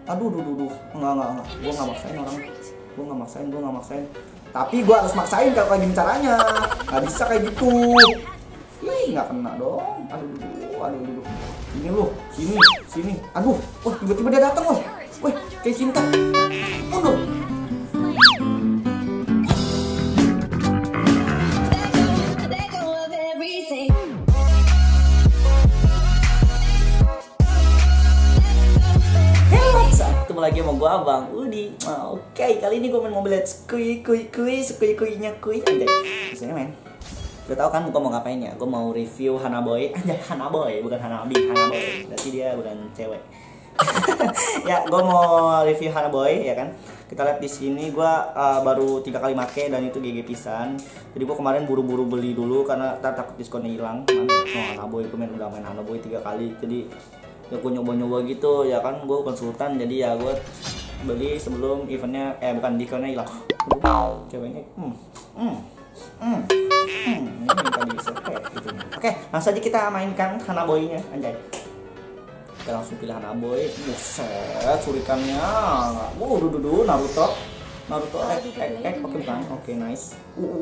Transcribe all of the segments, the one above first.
Aduh, enggak. Gue nggak maksain orang. Gue nggak maksain. Tapi gue harus maksain kalau gini caranya. Nggak bisa kayak gitu. Ih, nggak kena dong. Aduh. Ini lu, sini. Aduh, wah tiba-tiba dia datang loh. Wih, kayak cinta. Aduh. Ketemu lagi sama gue Abang Udi. Oke, kali ini gue main Mobile Legends kuy-nya anjay. Biasanya main. Udah tau kan gue mau ngapain ya? Gue mau review Hanaboy. Anjay, Hanaboy, bukan Hanabi, Hanaboy. Berarti dia bukan cewek. Ya, gue mau review Hanaboy ya kan. Kita lihat di sini gue baru 3 kali make dan itu GG pisan. Jadi gue kemarin buru-buru beli dulu karena takut diskonnya hilang. Hanaboy, gue udah main Hanaboy 3 kali. Jadi ya gue nyoba-nyoba gitu ya kan, gue konsultan jadi ya gue beli sebelum eventnya bukan diskonnya hilang. Ceweknya ini minta di set gitu. Oke, langsung aja kita mainkan Hanaboy-nya anjay. Kita langsung pilih Hanaboy. Buset, surikannya. Naruto oke bukan. Oke, nice.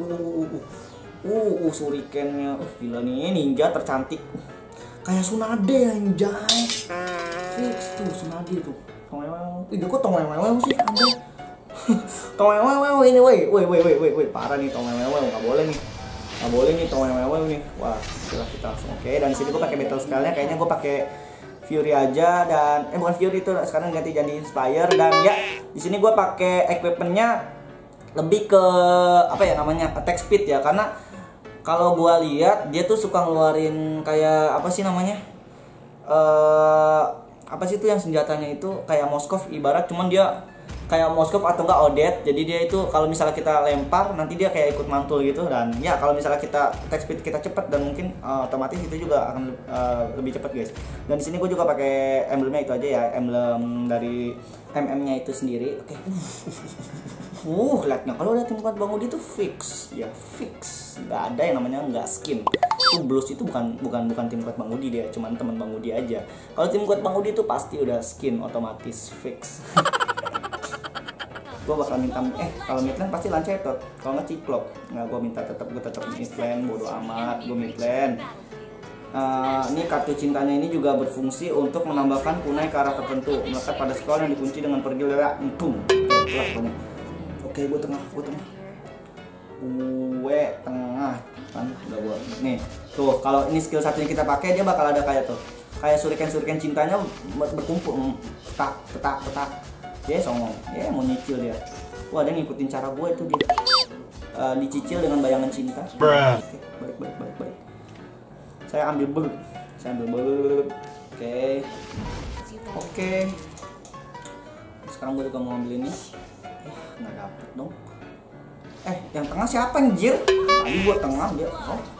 Surikannya. Gila nih, ninja tercantik. Kayak Tsunade anjay. Fix tuh Tsunade tuh. Ih, kok tongwewew sih anjay. Tongwewew ini woi. Parah nih tongwewew, enggak boleh nih tongwewew nih. Wah, kita langsung oke. Dan sini gua pakai battle spell-nya kayaknya gua pakai Fury aja dan bukan Fury itu sekarang ganti jadi Inspire dan ya di sini gua pakai equipment-nya lebih ke apa ya namanya? Attack speed ya karena kalau gua lihat dia tuh suka ngeluarin kayak apa sih namanya? Apa sih itu yang senjatanya itu kayak Moskov ibarat cuman dia kayak Moskov atau enggak Odet. Jadi dia itu kalau misalnya kita lempar nanti dia kayak ikut mantul gitu dan ya kalau misalnya kita attack speed kita cepat dan mungkin otomatis itu juga akan lebih cepat guys. Dan di sini gue juga pakai emblemnya itu aja ya, emblem dari MM-nya itu sendiri. Oke. Lihatnya kalau udah tim kuat Bang Udi itu fix, nggak ada yang namanya nggak skin. Itu Blues itu bukan tim kuat Bang Udi, dia cuman teman Bang Udi aja. Kalau tim kuat Bang Udi itu pasti udah skin otomatis fix. Gue bakal minta kalau midlane pasti Lancetot, kalau nggak Ciklop. Nggak, gue tetap midlane, bodo amat gue midlane. Ini kartu cintanya ini juga berfungsi untuk menambahkan kunai ke arah tertentu melekat pada scroll yang dikunci dengan pergi lewat entum. Oke, gue tengah kan udah gue nih tuh. Kalau ini skill satunya kita pakai dia bakal ada kayak suriken cintanya berkumpul petak dia songong ya mau nyicil dia. Wah, dia ngikutin cara gue itu dia dicicil dengan bayangan cinta. Oke, balik. Saya ambil bel. Oke. Sekarang gue juga mau ambil ini. Nggak dapet dong. Yang tengah siapa anjir? Tadi gue tengah dia.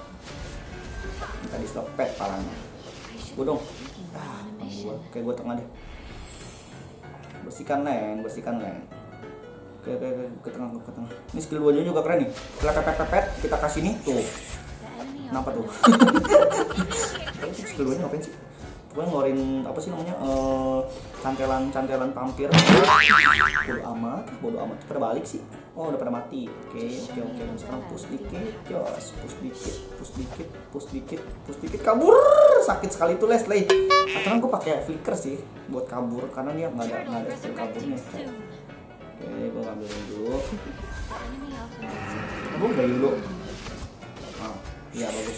Tadi stop pet parahnya. Gue dong. Oke, gue tengah deh. Bersihkan lane. Oke, ke tengah. Ini skill 2 juga keren nih. Kita pepet, kita kasih nih tuh. Kenapa tuh? Skill 2-nya ngapain sih? Gue ngeluarin apa sih namanya? Cantelan pampir. Bodo amat. Pada balik sih. Oh, udah pada mati. Oke. Sekarang push dikit. Kabur. Sakit sekali tuh Leslie. Aturan gue pakai flicker sih buat kabur karena dia nggak ada skill kaburnya. Oke, gue ngambilin dulu. Gue bagi dulu. Iya bagus.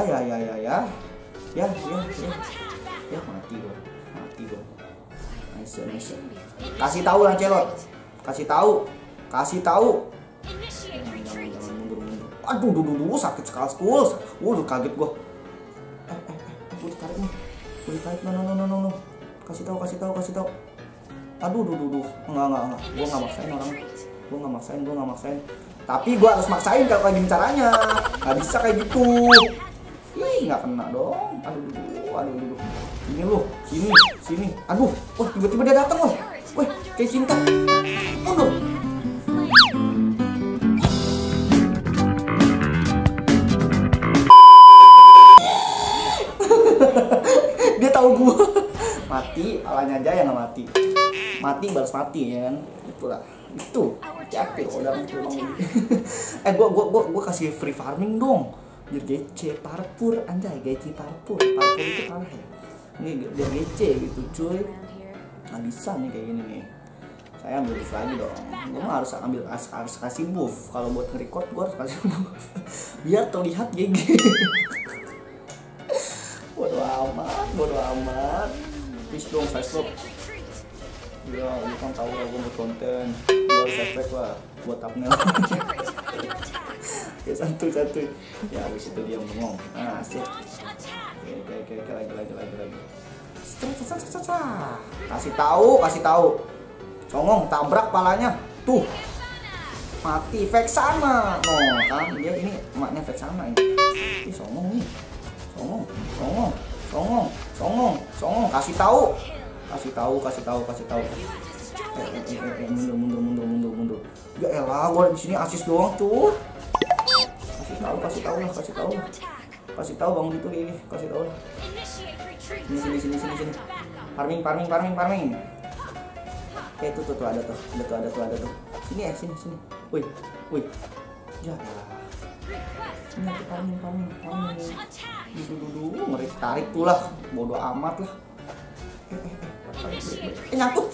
Ya mati gue. Nice. Kasih tahu Lancelot. Kasih tahu. Jangan mundur. Aduh, sakit sekali school. Udah kaget gue. Gue ditarik nih. No. Kasih tahu. Aduh. Enggak. Gue nggak maksain. Tapi gue harus maksain kalau kayak gini caranya. Nggak bisa kayak gitu. Ih, nggak kena dong. Aduh. Ini lu, sini. Aduh, wah tiba-tiba dia datang loh. Wih, kayak cinta. Aduh. Dia tahu gua. Mati, palanya aja yang nggak mati. mati balas mati ya kan, itulah itu hati-hati udah muncul Bang Udi. Gua kasih free farming dong biar GC parpur, anjay GC parpur itu kalah ya, ini biar GC gitu cuy. Nggak bisa nih kayak gini nih, saya ambil buff lagi dong. Gue mah harus kasih buff kalau buat nge-record, gue harus kasih buff biar terlihat GG. Bodo amat please dong saya stop ya, lu kan tahu lah gue buat konten, gue harus efek lah buat thumbnail. Oke, santuy ya, habis itu dia ngomong asik. Oke, lagi kasih tahu songong tabrak palanya tuh, mati Vexana no kan, dia ini emaknya Vexana ini. Ih, songong nih, songong kasih tahu. Mundur. Ya elah, gua di sini asis doang tuh. Kasih tahu Bang gitu ini, kasih tahu. Sini. Farming. Itu tuh ada tuh. Sini. Woi. Ya elah. Ini farming. Dulu ngerik tarik tuh lah, bodo amat lah. Nyangkut.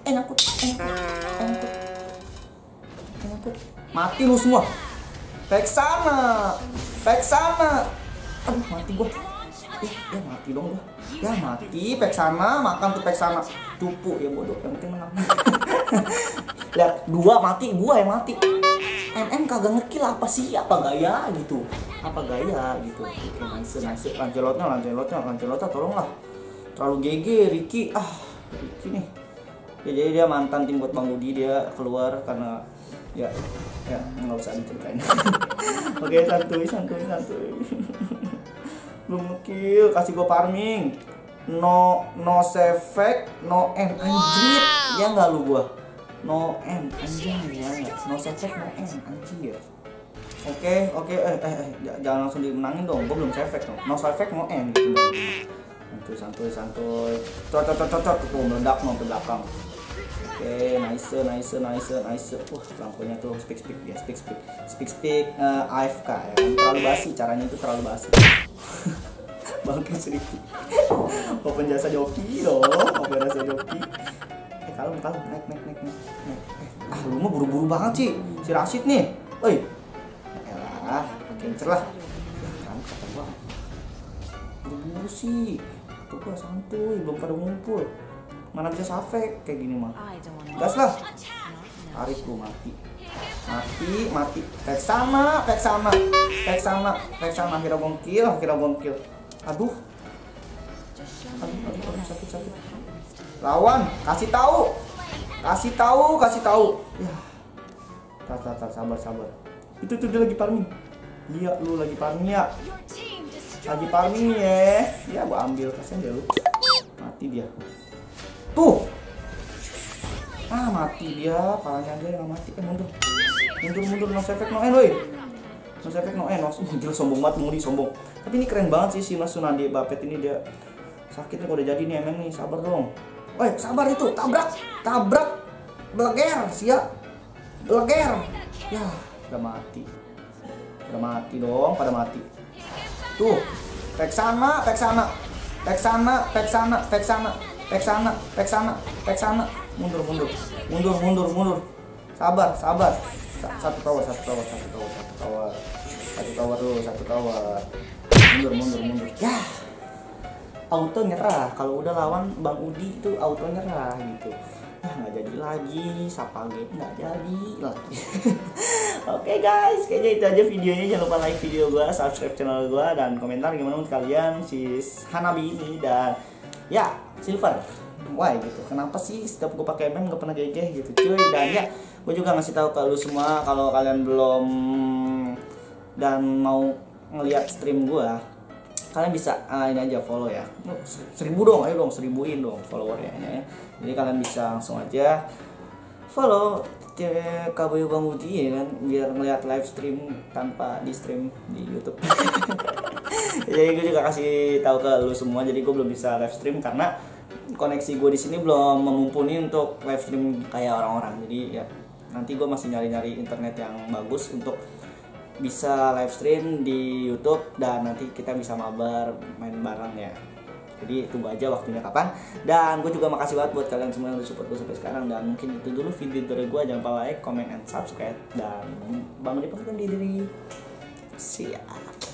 Mati lu semua. Vexana. Aduh, mati gua. Ya mati dong gua. Ya mati Vexana, makan tuh Vexana. Cupu ya bodoh, yang penting menang. Lihat, 2 mati, gua yang mati. MM kagak ngekill apa gaya gitu. Oke, nice. Lancelotnya tolonglah. Terlalu GG Ricky. Ricky nih. Ya jadi dia mantan tim buat Bang Udi, dia keluar karena ya nggak usah diceritain. Oke, santuy. Belum ngekill, kasih gua farming. No sefek, no end anjir. Ya enggak lu gua. No end anjir ya. No sefek, no end anjir. Oke, jangan langsung dimenangin dong. Gua belum sefek dong. No sefek, no end gitu. Santuy. Cocok tuh meledak no ke belakang. Oke, nice. Lampunya tuh speak AFK ya. Terlalu basi, caranya itu terlalu basi. Bangke sedikit. Open jasa joki dong, kalem, naik. Lu mah buru-buru banget sih, si Rashid nih. Oi. Elah, kencer lah. Kan kata gua. Buru-buru sih. Tuh gua santuy, belum pada ngumpul. Mana bisa safek kayak gini mah. Gas lah. Tarik gua mati. Vexana. Akhirnya gongkil. Aduh, sakit. Lawan, kasih tahu. Ya. Sabar. Itu dia lagi farming. Iya, lu lagi farming ya. Ya, gua ambil, kasihan dia lu. Mati dia. Tuh. Mati dia, palanya aja yang mati. Mundur. No sefek, no end, woi. No sefek, no end. Gila, sombong banget, Mudi sombong. Tapi ini keren banget sih si Mas Sunadi Bapet ini, dia sakit nih kalau udah jadi nih MM nih, sabar dong. Woi, sabar itu, tabrak. Beleger, beleger. Ya, udah mati dong, pada mati. Tuh, Vexana. Mundur. Sabar. Satu tower. Mundur. Ya. Auto nyerah. Kalau udah lawan Bang Udi itu auto nyerah gitu. Nggak jadi lagi, Sapage nggak jadi lagi. Oke guys, kayaknya itu aja videonya. Jangan lupa like video gua, subscribe channel gua, dan komentar gimana menurut kalian si Hanabi ini dan ya Silver. Why gitu? Kenapa sih setiap gua pakai MM nggak pernah GG gitu cuy? Dan ya, gua juga ngasih tahu ke lu semua kalau kalian belum dan mau ngelihat stream gua, kalian bisa ini aja follow ya. 1000 dong, ayo dong 1000-in dong followernya ya. Jadi kalian bisa langsung aja follow KBU Bang Udi ya kan, biar ngeliat live stream tanpa di stream di YouTube. Jadi gue juga kasih tahu ke lu semua, jadi gue belum bisa live stream karena koneksi gue di sini belum mumpuni untuk live stream kayak orang-orang. Jadi ya nanti gue masih nyari-nyari internet yang bagus untuk bisa live stream di YouTube dan nanti kita bisa mabar main bareng ya. Jadi tunggu aja waktunya kapan. Dan gue juga makasih banget buat kalian semua yang udah support gue sampai sekarang. Dan mungkin itu dulu video dari gue. Jangan lupa like, comment, and subscribe. Dan Bang Adi pamit undur diri. See ya.